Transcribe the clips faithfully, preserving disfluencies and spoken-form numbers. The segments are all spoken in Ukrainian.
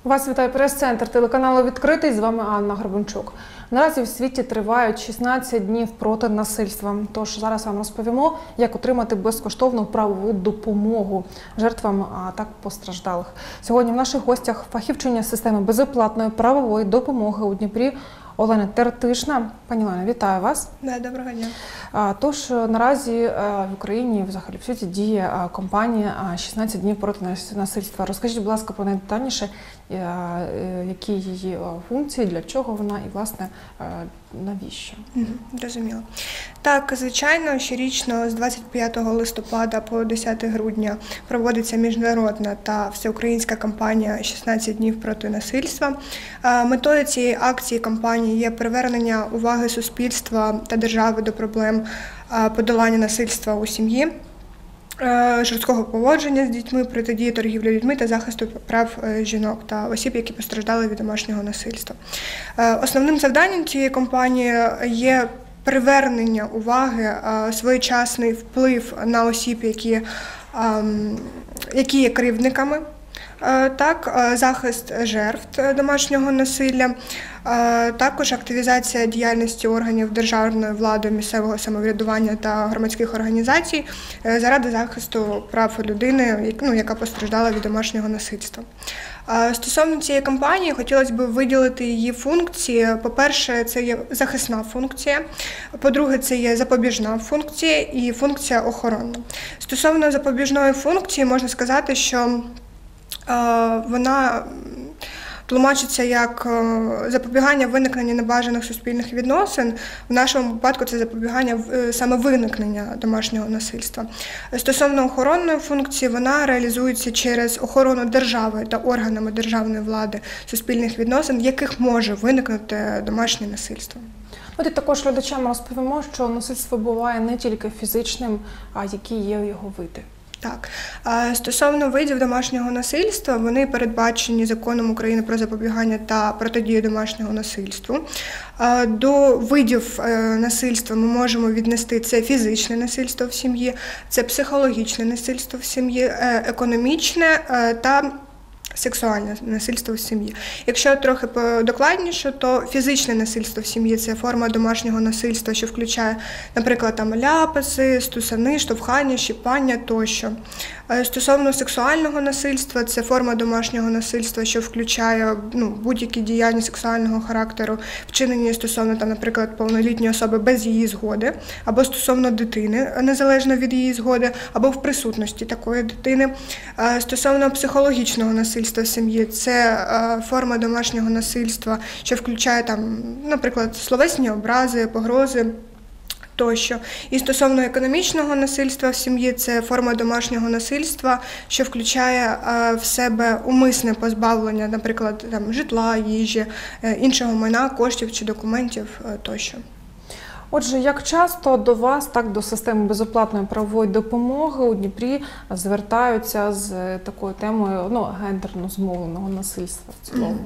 Вас вітає прес-центр телеканалу «Відкритий», з вами Анна Горбанчук. Наразі в світі тривають шістнадцять днів проти насильства. Тож зараз вам розповімо, як отримати безкоштовну правову допомогу жертвам, а так постраждалих. Сьогодні в наших гостях фахівчиня системи безоплатної правової допомоги у Дніпрі Олена Тертишна. Пані Олена, вітаю вас. Да, доброго дня. Тож наразі в Україні, взагалі в світі, діє кампанія «шістнадцять днів проти насильства». Розкажіть, будь ласка, про найдетальніше, які її функції, для чого вона і, власне, навіщо? Зрозуміло. Так, звичайно, щорічно з двадцять п'ятого листопада по десяте грудня проводиться міжнародна та всеукраїнська кампанія «шістнадцять днів проти насильства». Метою цієї акції кампанії є привернення уваги суспільства та держави до проблем подолання насильства у сім'ї, жорсткого поводження з дітьми, протидії торгівлі людьми та захисту прав жінок та осіб, які постраждали від домашнього насильства. Основним завданням цієї кампанії є привернення уваги, своєчасний вплив на осіб, які, які є кривдниками, так, захист жертв домашнього насилля, також активізація діяльності органів державної влади, місцевого самоврядування та громадських організацій заради захисту прав людини, ну, яка постраждала від домашнього насильства. Стосовно цієї кампанії, хотілося б виділити її функції. По-перше, це є захисна функція, по-друге, це є запобіжна функція і функція охоронна. Стосовно запобіжної функції, можна сказати, що вона тлумачиться як запобігання виникнення небажаних суспільних відносин. В нашому випадку це запобігання саме виникнення домашнього насильства. Стосовно охоронної функції, вона реалізується через охорону держави та органами державної влади суспільних відносин, в яких може виникнути домашнє насильство. От і також глядачам розповімо, що насильство буває не тільки фізичним, а які є його види. Так. Стосовно видів домашнього насильства, вони передбачені Законом України про запобігання та протидію домашнього насильству. До видів насильства ми можемо віднести це фізичне насильство в сім'ї, це психологічне насильство в сім'ї, економічне та сексуальне насильство в сім'ї. Якщо трохи докладніше, то фізичне насильство в сім'ї – це форма домашнього насильства, що включає, наприклад, там ляпаси, стусани, штовхання, щіпання тощо. Стосовно сексуального насильства, це форма домашнього насильства, що включає ну, будь-які діяння сексуального характеру, вчинені стосовно, там, наприклад, повнолітньої особи без її згоди, або стосовно дитини, незалежно від її згоди, або в присутності такої дитини. Стосовно психологічного насильства в сім'ї, це форма домашнього насильства, що включає, там, наприклад, словесні образи, погрози тощо. І стосовно економічного насильства в сім'ї, це форма домашнього насильства, що включає в себе умисне позбавлення, наприклад, там, житла, їжі, іншого майна, коштів чи документів тощо. Отже, як часто до вас, так до системи безоплатної правової допомоги у Дніпрі звертаються з такою темою ну, гендерно зумовленого насильства в цілому?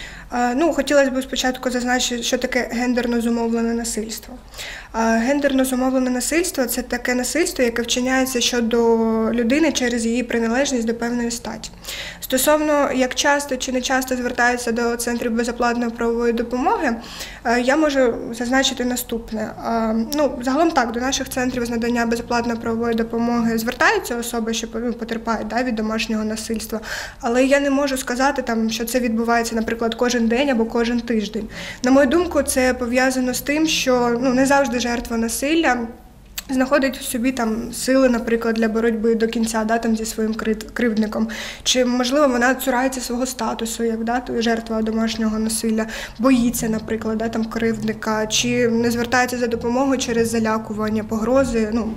Ну, хотілося б спочатку зазначити, що таке гендерно зумовлене насильство. Гендерно зумовлене насильство – це таке насильство, яке вчиняється щодо людини через її приналежність до певної статі. Стосовно, як часто чи не часто звертаються до центрів безоплатної правової допомоги, я можу зазначити наступне. Ну, загалом так, до наших центрів з надання безоплатної правової допомоги звертаються особи, що потерпають да, від домашнього насильства, але я не можу сказати, там, що це відбувається, наприклад, кожен день або кожен тиждень. На мою думку, це пов'язано з тим, що ну, не завжди жертва насилля знаходить в собі там сили, наприклад, для боротьби до кінця, да, там, зі своїм кривдником. Чи, можливо, вона цурається свого статусу, як да, жертва домашнього насилля, боїться, наприклад, да, там, кривдника, чи не звертається за допомогою через залякування, погрози ну,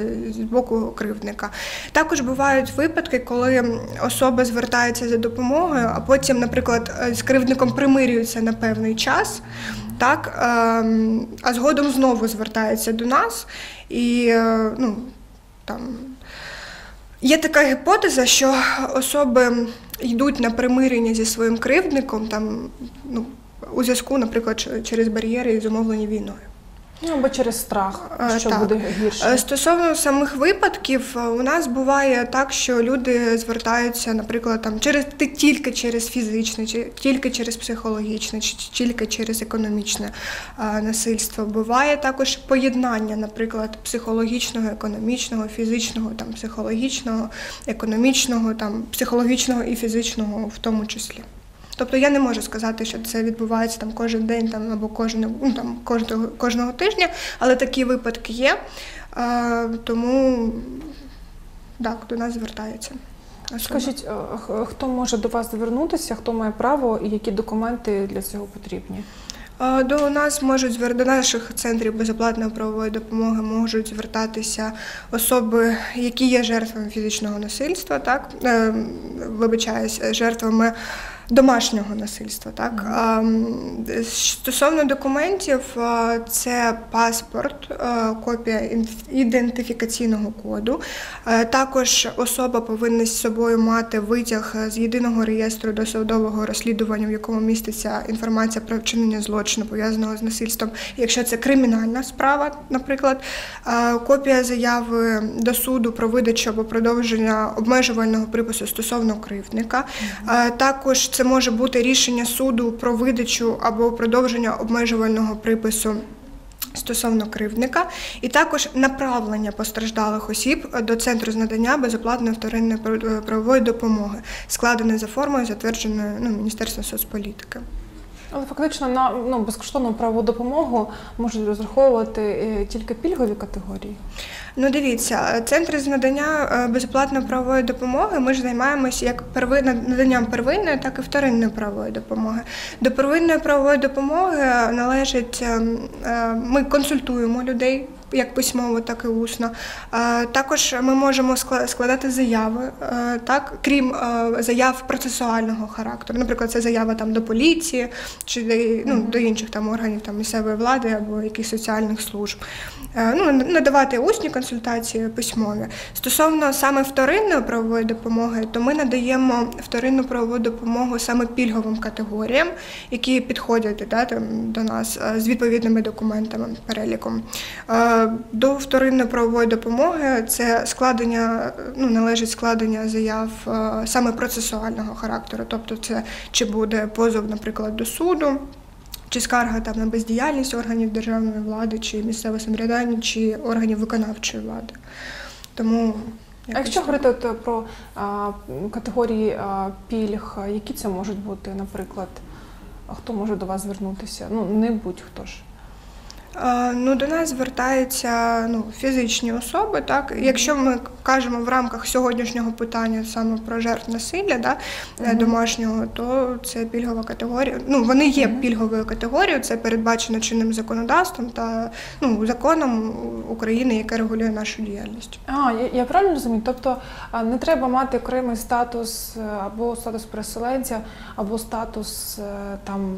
з боку кривдника. Також бувають випадки, коли особа звертається за допомогою, а потім, наприклад, з кривдником примирюється на певний час, так, а згодом знову звертається до нас. І ну, там, є така гіпотеза, що особи йдуть на примирення зі своїм кривдником там, ну, у зв'язку, наприклад, через бар'єри, зумовлені війною. Ну, або через страх, що Так. буде гірше. Стосовно самих випадків, у нас буває так, що люди звертаються, наприклад, там через тільки через фізичне, чи тільки через психологічне, чи тільки через економічне а, насильство. Буває також поєднання, наприклад, психологічного, економічного, фізичного, там психологічного, економічного, там психологічного і фізичного в тому числі. Тобто я не можу сказати, що це відбувається там кожен день там, або кожен, ну, там, кожного, кожного тижня, але такі випадки є, а, тому так, до нас звертаються. Скажіть, хто може до вас звернутися, хто має право і які документи для цього потрібні? До нас можуть до наших центрів безоплатної правової допомоги можуть звертатися особи, які є жертвами фізичного насильства, так, е, вибачаюсь, жертвами домашнього насильства. Так. Mm-hmm. Стосовно документів, це паспорт, копія ідентифікаційного коду. Також особа повинна з собою мати витяг з єдиного реєстру досудового розслідування, в якому міститься інформація про вчинення злочину, пов'язаного з насильством. Якщо це кримінальна справа, наприклад, копія заяви до суду про видачу або продовження обмежувального припису стосовно кривдника. Mm-hmm. Також це може бути рішення суду про видачу або продовження обмежувального припису стосовно кривдника, і також направлення постраждалих осіб до Центру з надання безоплатної вторинної правової допомоги, складене за формою, затвердженою ну, Міністерством соцполітики. Але фактично на ну, безкоштовну правову допомогу можуть розраховувати тільки пільгові категорії? Ну, дивіться, центри з надання безоплатної правової допомоги, ми ж займаємося як первин, наданням первинної, так і вторинної правової допомоги. До первинної правової допомоги належить, ми консультуємо людей, як письмово, так і усно. Також ми можемо складати заяви, так, крім заяв процесуального характеру. Наприклад, це заява там, до поліції чи ну, до інших там, органів там, місцевої влади або якихось соціальних служб. Ну, надавати усні консультації письмові. Стосовно саме вторинної правової допомоги, то ми надаємо вторинну правову допомогу саме пільговим категоріям, які підходять да, там, до нас з відповідними документами, переліком. До вторинної правової допомоги це складення, ну, належить складення заяв саме процесуального характеру, тобто це чи буде позов, наприклад, до суду, чи скарга там, на бездіяльність органів державної влади, чи місцевого самоврядування, чи органів виконавчої влади. Тому, а якщо говорити от про а, категорії а, пільг, які це можуть бути, наприклад, хто може до вас звернутися? Ну, не будь-хто ж. Ну, до нас звертаються ну, фізичні особи. Так? Якщо ми кажемо в рамках сьогоднішнього питання саме про жертв насилля да, mm-hmm. домашнього, то це пільгова категорія. Ну, вони є mm-hmm. пільговою категорією, це передбачено чинним законодавством та ну, законом України, яке регулює нашу діяльність. А, я, я правильно розумію? Тобто не треба мати окремий статус або статус переселенця, або статус там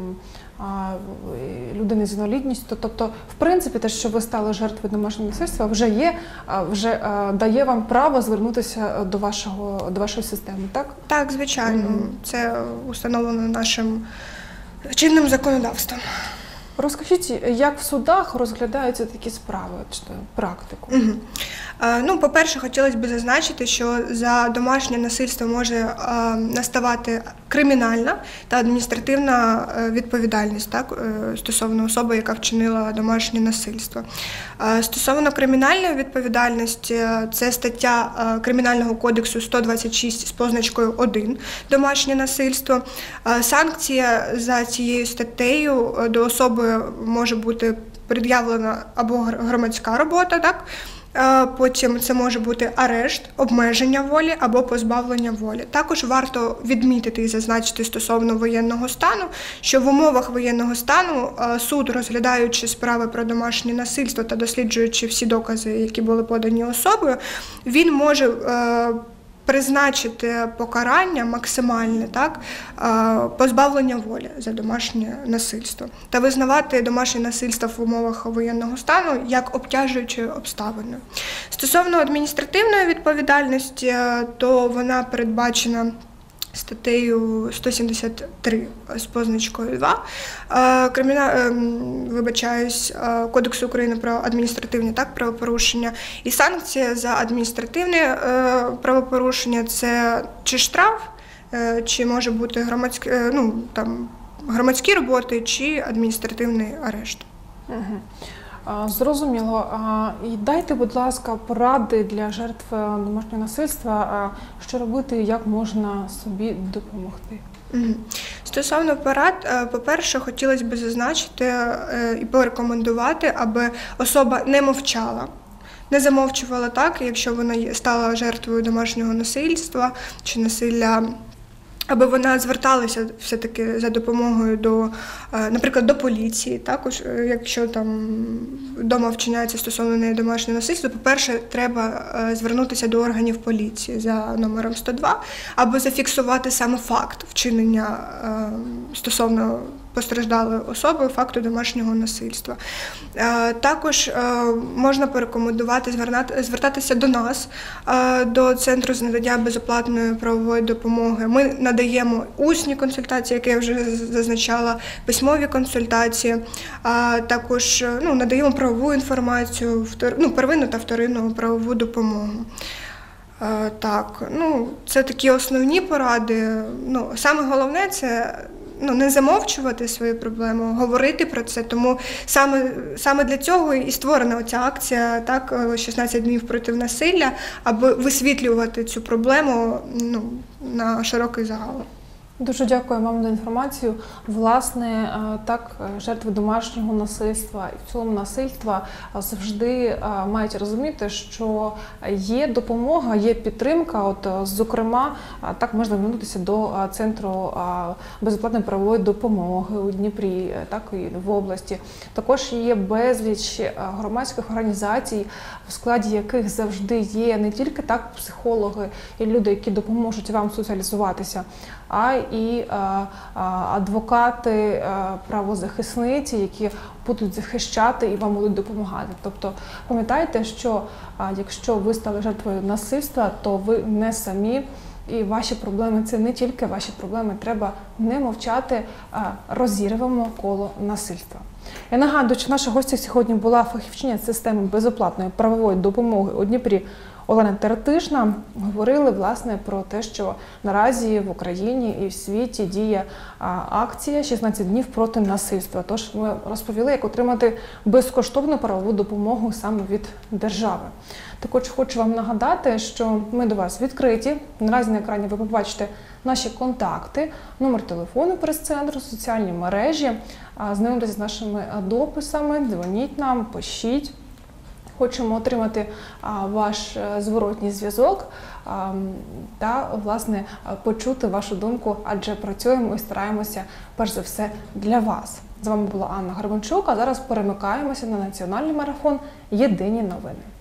людини з інвалідністю. Тобто, в принципі, те, що ви стали жертвою домашнього насильства, вже є, вже дає вам право звернутися до вашого, до вашої системи, так? Так, звичайно. Mm-hmm. Це установлено нашим чинним законодавством. Розкажіть, як в судах розглядаються такі справи, практику? Угу. Ну, по-перше, хотілося б зазначити, що за домашнє насильство може наставати кримінальна та адміністративна відповідальність так, стосовно особи, яка вчинила домашнє насильство. Стосовно кримінальної відповідальності, це стаття Кримінального кодексу сто двадцять шість з позначкою один «Домашнє насильство». Санкція за цією статтею до особи може бути пред'явлена або громадська робота, так? Потім це може бути арешт, обмеження волі або позбавлення волі. Також варто відмітити і зазначити стосовно воєнного стану, що в умовах воєнного стану суд, розглядаючи справи про домашнє насильство та досліджуючи всі докази, які були подані особою, він може призначити покарання максимальне, так, позбавлення волі за домашнє насильство та визнавати домашнє насильство в умовах воєнного стану як обтяжуючою обставиною. Стосовно адміністративної відповідальності, то вона передбачена статтею сто сімдесят три з позначкою два е, криміна... е, вибачаюсь, е, Кодексу України про адміністративні так, правопорушення. І санкція за адміністративне е, правопорушення – це чи штраф, е, чи може бути громадські, е, ну, там, громадські роботи, чи адміністративний арешт. Угу. Зрозуміло. І дайте, будь ласка, поради для жертв домашнього насильства, що робити, як можна собі допомогти. Стосовно порад, по-перше, хотілося б зазначити і порекомендувати, аби особа не мовчала. Не замовчувала так, якщо вона стала жертвою домашнього насильства чи насилля, аби вона зверталася все-таки за допомогою до, наприклад, до поліції, також, якщо там вдома вчиняється стосовно неї домашнє насильство, по-перше, треба звернутися до органів поліції за номером сто два, аби зафіксувати саме факт вчинення стосовно постраждалої особи факту домашнього насильства. Також можна порекомендувати звертатися до нас, до Центру з надання безоплатної правової допомоги. Ми надаємо усні консультації, як я вже зазначала, письмові консультації, також ну, надаємо правову інформацію, ну, первинну та вторинну правову допомогу. Так, ну, це такі основні поради. Ну, саме головне – це ну, не замовчувати свої проблеми, говорити про це. Тому саме, саме для цього і створена ця акція, так, шістнадцять днів проти насилля, аби висвітлювати цю проблему ну, на широкий загал. Дуже дякую вам за інформацію. Власне, так, жертви домашнього насильства і в цілому насильства завжди мають розуміти, що є допомога, є підтримка. От, зокрема, так можна звернутися до Центру безоплатної правової допомоги у Дніпрі, так і в області. Також є безліч громадських організацій, в складі яких завжди є не тільки так психологи і люди, які допоможуть вам соціалізуватися, а і а, а, адвокати, а, правозахисниці, які будуть захищати і вам будуть допомагати. Тобто пам'ятайте, що а, якщо ви стали жертвою насильства, то ви не самі, і ваші проблеми – це не тільки ваші проблеми, треба не мовчати, а розірвемо коло насильства. Я нагадую, що наша гостя сьогодні була фахівчиня системи безоплатної правової допомоги у Дніпрі Олена Теретишна. Говорили, власне, про те, що наразі в Україні і в світі діє акція «шістнадцять днів проти насильства». Тож ми розповіли, як отримати безкоштовну правову допомогу саме від держави. Також хочу вам нагадати, що ми до вас відкриті. Наразі на екрані ви побачите наші контакти, номер телефону прес-центру, соціальні мережі. Знайомтеся з нашими дописами, дзвоніть нам, пишіть. Хочемо отримати а, ваш зворотній зв'язок а, та, власне, почути вашу думку, адже працюємо і стараємося, перш за все, для вас. З вами була Анна Горбанчук, а зараз перемикаємося на національний марафон «Єдині новини».